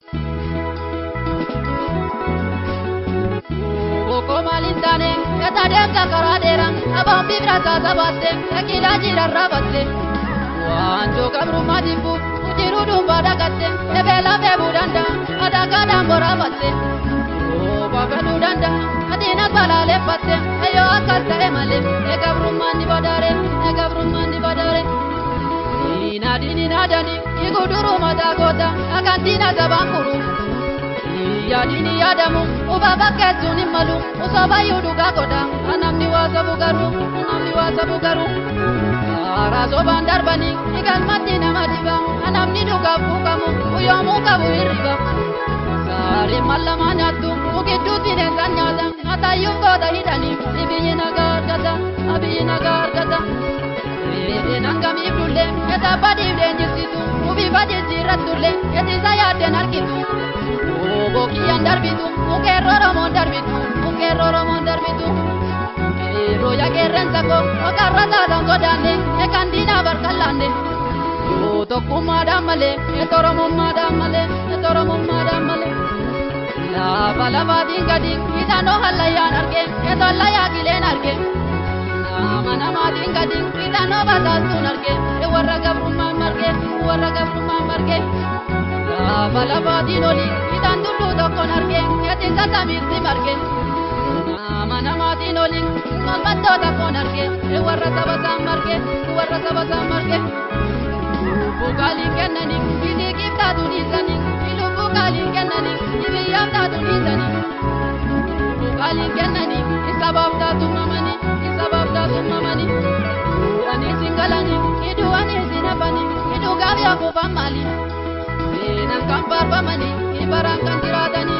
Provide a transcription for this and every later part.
Oko malintane yatadem takaraderam abam bibrata sabatte yakila jirarrabatte wanjo kabruma dimbu ujirudu badagatte ebela bebudanda adaga damborabatte o babelu danda adina balale patte ayo akatta emale kabruma ni badare ina dini nadani iguduru madagota akantina zabanguru ya dini yadamu ubaba ketuni malu usaba yuduga koda anamni wasabu garu arazo bandar bani ikan matina madiba anamni duga fukamu uyomu kabu iriba sari malamanyatu ukidu tine sanyada atayum koda hidani ibiyina gargata nangam ibdulle eta badi denjisitu ubi badi ziratule eti sayade narkitu boki andarbitu mukerroro mondarbitu roya kerrensako okarrata dangodane ekandina barkallande tokkumma dammale etoromo madamale lava dingadi itano hallayan arge etollaya gilen arge nama dingadi itano batastun arge warra gabrumma marge lava dinoli itan dulu tokkon arge yatin tatamisi marge nama dinoli mamaddo tokkon arge warra sabasa marge bukali kennani ini kita tulisani ilu bukali kennani ini yang tak tulisani bukali kennani isabab datu mamani ani singgalani idu ani sinapani idu gabi aku pamali nang kampar pamani ibarangkan jiratani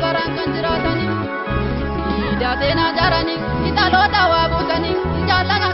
ida tena jarani kita lota wabutani jalana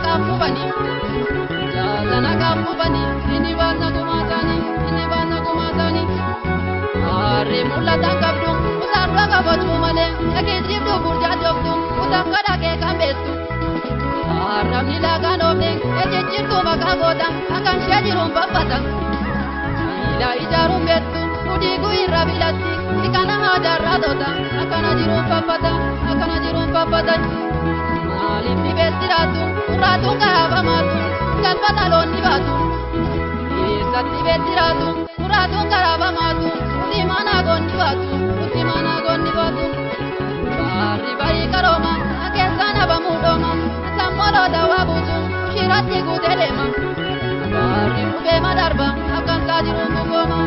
kampubani ini bana kumatani are mulla tangkabdu usarwa kabatu male yakidrib do burja jobdu utangada ke kambetu aramni laganobne ejejirtu makagoda akan shajirum babata ila ijarum betu udigu irabilati ikana hajaradota akana jirum babata malimni betiratu uratu kahabamatu kalpatalon dibatu isatti betiratu uratu karabamatu utimana gondibatu bari bari karoma akesana bamudoma samolo dawabutu shirati gudelema bari ube madarba akan tajirum bugoma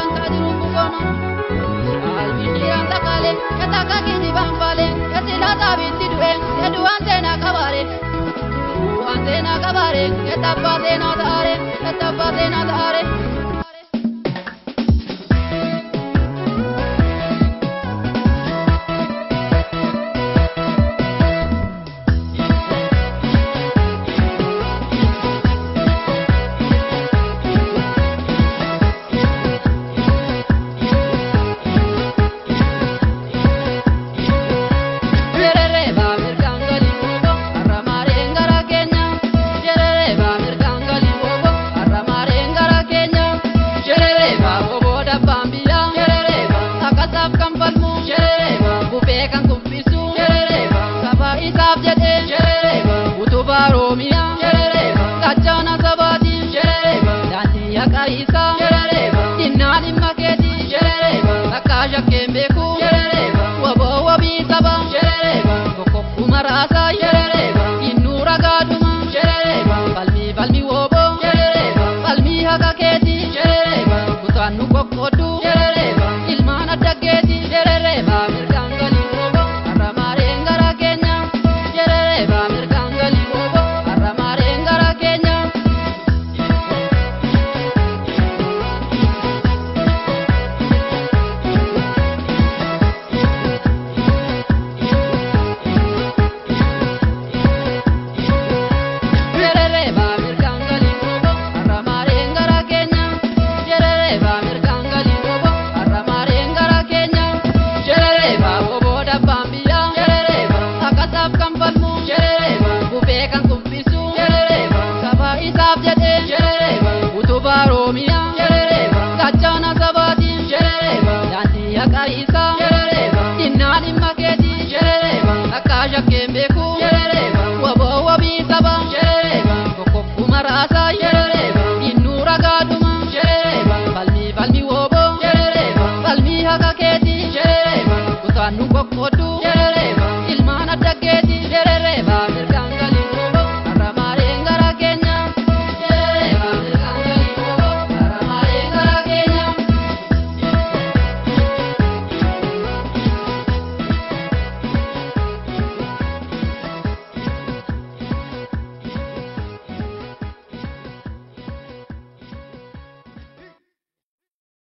albihiran takale yataka kini bambale yatilata binti due yaduan tena kabare yatapa tena taare Mirkangali rasa shereba inura gaduma shereba balmi wobo shereba balmi hakaketi shereba kutanu kokko